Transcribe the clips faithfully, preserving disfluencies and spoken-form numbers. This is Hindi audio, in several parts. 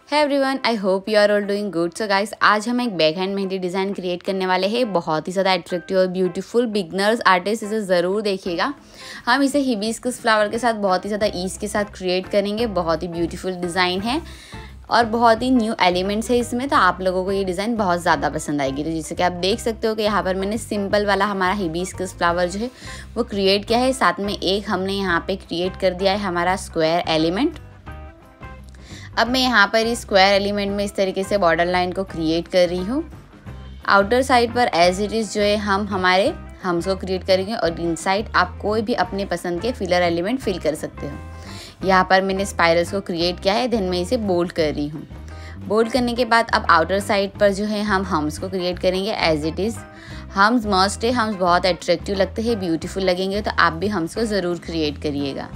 है everyone, I hope you are all doing good. So guys, आज हम एक back hand mehndi design create करने वाले हैं। बहुत ही ज़्यादा अट्रैक्टिव और ब्यूटीफुल। बिगनर्स आर्टिस्ट इसे ज़रूर देखिएगा। हम इसे हिबिस्कस फ्लावर के साथ बहुत ही ज़्यादा ईज़ के साथ क्रिएट करेंगे। बहुत ही ब्यूटीफुल डिज़ाइन है और बहुत ही न्यू एलिमेंट्स है इसमें, तो आप लोगों को ये डिज़ाइन बहुत ज़्यादा पसंद आएगी। तो जैसे कि आप देख सकते हो कि यहाँ पर मैंने सिंपल वाला हमारा हिबिस्कस फ्लावर जो है वो क्रिएट किया है। साथ में एक हमने यहाँ पे क्रिएट कर दिया है हमारा स्क्वायर एलिमेंट। अब मैं यहाँ पर इस स्क्वायर एलिमेंट में इस तरीके से बॉर्डर लाइन को क्रिएट कर रही हूँ। आउटर साइड पर एज इट इज़ जो है हम हमारे हम्स को क्रिएट करेंगे और इनसाइड आप कोई भी अपने पसंद के फिलर एलिमेंट फिल कर सकते हो। यहाँ पर मैंने स्पाइरल्स को क्रिएट किया है, देन मैं इसे बोल्ड कर रही हूँ। बोल्ड करने के बाद अब आउटर साइड पर जो है हम हम्स को क्रिएट करेंगे एज इट इज़। हम्स मस्ट है, हम्स बहुत अट्रैक्टिव लगते हैं, ब्यूटीफुल लगेंगे, तो आप भी हम्स को ज़रूर क्रिएट करिएगा।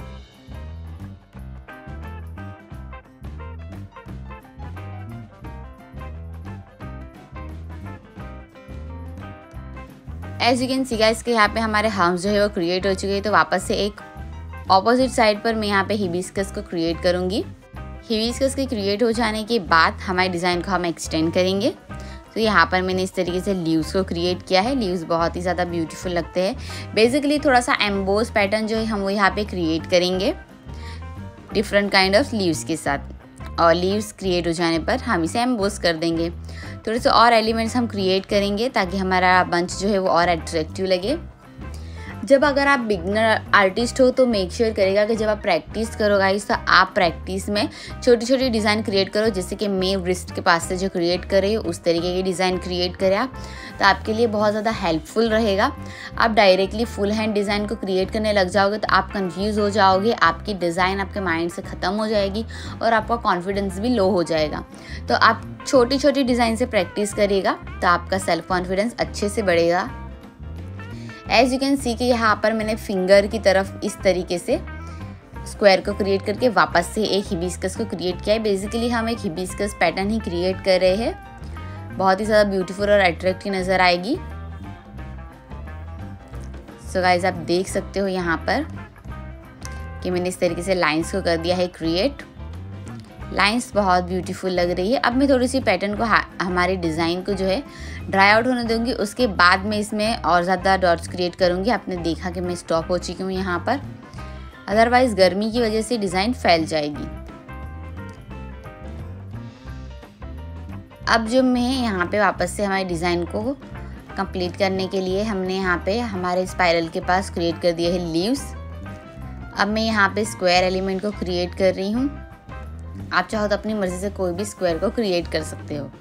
As you can see guys के यहाँ पे हमारे हम्स जो है वो क्रिएट हो चुके हैं। तो वापस से एक ऑपोजिट साइड पर मैं यहाँ पे हिबिस्कस को क्रिएट करूँगी। हिबिस्कस के क्रिएट हो जाने के बाद हमारे डिज़ाइन को हम एक्सटेंड करेंगे। तो यहाँ पर मैंने इस तरीके से लीव्स को क्रिएट किया है। लीव्स बहुत ही ज़्यादा ब्यूटीफुल लगते हैं। बेसिकली थोड़ा सा एम्बोस पैटर्न जो है हम वो यहाँ पे क्रिएट करेंगे डिफरेंट काइंड ऑफ लीव्स के साथ, और लीव्स क्रिएट हो जाने पर हम इसे एम्बोस कर देंगे। थोड़े से और एलिमेंट्स हम क्रिएट करेंगे ताकि हमारा बंच जो है वो और अट्रैक्टिव लगे। जब अगर आप बिगनर आर्टिस्ट हो तो मेक श्योर करेगा कि जब आप प्रैक्टिस करो गाइस, तो आप प्रैक्टिस में छोटी छोटी डिज़ाइन क्रिएट करो। जैसे कि मैं रिस्ट के पास से जो क्रिएट कर रही हूँ उस तरीके की डिज़ाइन क्रिएट करें आप, तो आपके लिए बहुत ज़्यादा हेल्पफुल रहेगा। आप डायरेक्टली फुल हैंड डिज़ाइन को क्रिएट करने लग जाओगे तो आप कन्फ्यूज़ हो जाओगे, आपकी डिज़ाइन आपके माइंड से ख़त्म हो जाएगी और आपका कॉन्फिडेंस भी लो हो जाएगा। तो आप छोटी छोटी डिज़ाइन से प्रैक्टिस करिएगा तो आपका सेल्फ कॉन्फिडेंस अच्छे से बढ़ेगा। एज यू कैन सी कि यहाँ पर मैंने फिंगर की तरफ इस तरीके से स्क्वायर को क्रिएट करके वापस से एक हिबिस्कस को क्रिएट किया है। बेसिकली हम एक हिबिस्कस पैटर्न ही क्रिएट कर रहे हैं। बहुत ही ज़्यादा ब्यूटीफुल और अट्रैक्टिव नज़र आएगी। सो गाइस, आप देख सकते हो यहाँ पर कि मैंने इस तरीके से लाइंस को कर दिया है क्रिएट। लाइंस बहुत ब्यूटीफुल लग रही है। अब मैं थोड़ी सी पैटर्न को हमारे डिज़ाइन को जो है ड्राई आउट होने दूंगी। उसके बाद मैं इसमें और ज़्यादा डॉट्स क्रिएट करूंगी। आपने देखा कि मैं स्टॉप हो चुकी हूँ यहाँ पर, अदरवाइज़ गर्मी की वजह से डिज़ाइन फैल जाएगी। अब जो मैं यहाँ पे वापस से हमारे डिज़ाइन को कंप्लीट करने के लिए हमने यहाँ पे हमारे स्पाइरल के पास क्रिएट कर दिए है लीव्स। अब मैं यहाँ पे स्क्वायर एलिमेंट को क्रिएट कर रही हूँ। आप चाहो तो अपनी मर्जी से कोई भी स्क्वायर को क्रिएट कर सकते हो।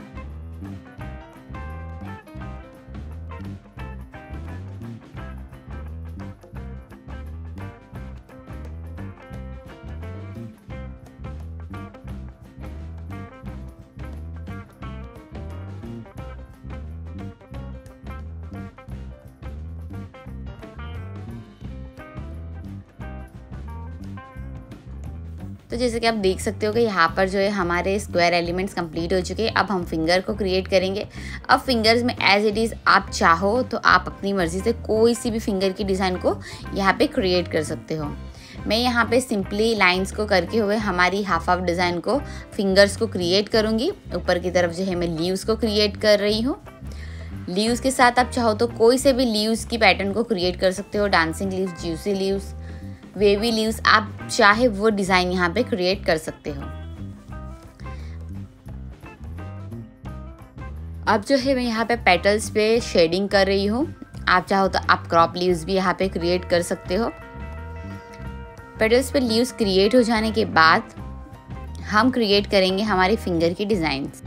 तो जैसे कि आप देख सकते हो कि यहाँ पर जो है हमारे स्क्वायर एलिमेंट्स कंप्लीट हो चुके हैं। अब हम फिंगर को क्रिएट करेंगे। अब फिंगर्स में एज इट इज़ आप चाहो तो आप अपनी मर्ज़ी से कोई सी भी फिंगर की डिज़ाइन को यहाँ पे क्रिएट कर सकते हो। मैं यहाँ पे सिंपली लाइंस को करके हुए हमारी हाफ हाफ डिज़ाइन को फिंगर्स को क्रिएट करूँगी। ऊपर की तरफ जो है मैं लीव्स को क्रिएट कर रही हूँ। लीव्स के साथ आप चाहो तो कोई से भी लीव्स की पैटर्न को क्रिएट कर सकते हो। Dancing leaves, juicy leaves, wavy leaves, आप चाहे वो डिज़ाइन यहाँ पे क्रिएट कर सकते हो। अब जो है मैं यहाँ पे पेटल्स पे शेडिंग कर रही हूँ। आप चाहो तो आप क्रॉप लीव्स भी यहाँ पे क्रिएट कर सकते हो। पेटल्स पे लीव्स क्रिएट हो जाने के बाद हम क्रिएट करेंगे हमारी फिंगर की डिज़ाइंस।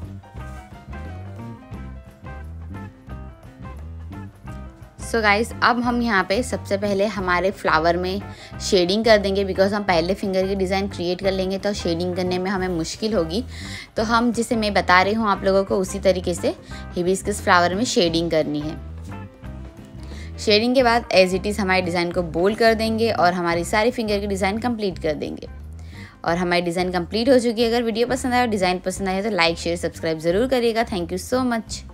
सो गाइस, अब हम यहाँ पे सबसे पहले हमारे फ्लावर में शेडिंग कर देंगे, बिकॉज हम पहले फिंगर की डिज़ाइन क्रिएट कर लेंगे तो शेडिंग करने में हमें मुश्किल होगी। तो हम जिसे मैं बता रही हूँ आप लोगों को उसी तरीके से हिबिस्कस फ्लावर में शेडिंग करनी है। शेडिंग के बाद एज इट इज़ हमारे डिज़ाइन को बोल्ड कर देंगे और हमारी सारी फिंगर की डिज़ाइन कंप्लीट कर देंगे। और हमारी डिज़ाइन कंप्लीट हो चुकी है। अगर वीडियो पसंद आया और डिज़ाइन पसंद आया तो लाइक शेयर सब्सक्राइब ज़रूर करिएगा। Thank you so much.